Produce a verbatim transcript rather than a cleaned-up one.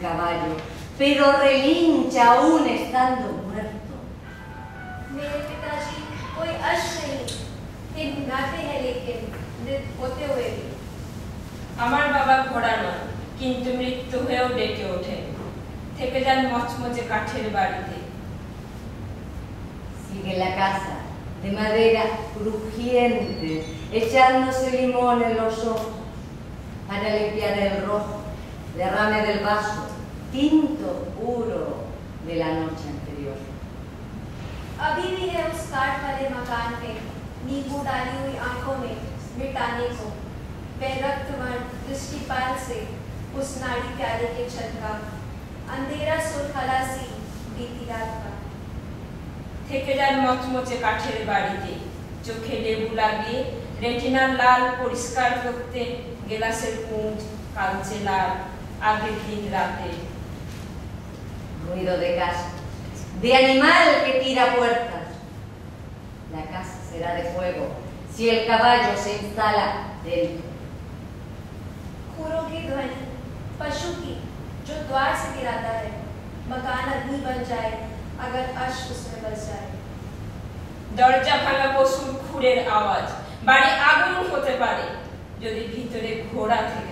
caballo, pero relincha aún estando muerto. मेरे पिताजी कोई अश नहीं, ये ढूंढाते हैं लेकिन मृत होते हुए भी। আমার বাবা ঘোড়া নয়, কিন্তু মৃত্যু হয়েও ডেকে ওঠে, থেকে যান মচমচে কাঠের বাড়িতে। Sigue la casa, de madera crujiente, echándose limón en los ojos, para limpiar el rojo derrame del vaso, tinto puro de la noche anterior. अभी भी है उस काठ वाले मकान में नींबू डाली हुई आंखों में मिटाने को, वह रक्तवर्ण दृष्टिपाल से उस नाड़ी प्याले के छलका, अंधेरा सुरखला सी बीती रात का। থেকে যান মচমচে কাঠের বাড়িতে, চোখে লেবু লাগিয়ে রেটিনার লাল পরিষ্কার করতে গ্লাসের পুঁজ কালচে লাল আগের দিন রাতে। Ruido de casa, de animal que tira puertas. La casa será de fuego si el caballo se instala dentro. खुरों की ध्वनि पशु की जो द्वार से गिराता है, मकान अग्नि बन जाए अगर अश उसमें बस जाए। দরজা ভাঙা পশুর খুরের আওয়াজ বাড়ি আগুন হতে পারে যদি ভিতরে ঘোড়া থেকে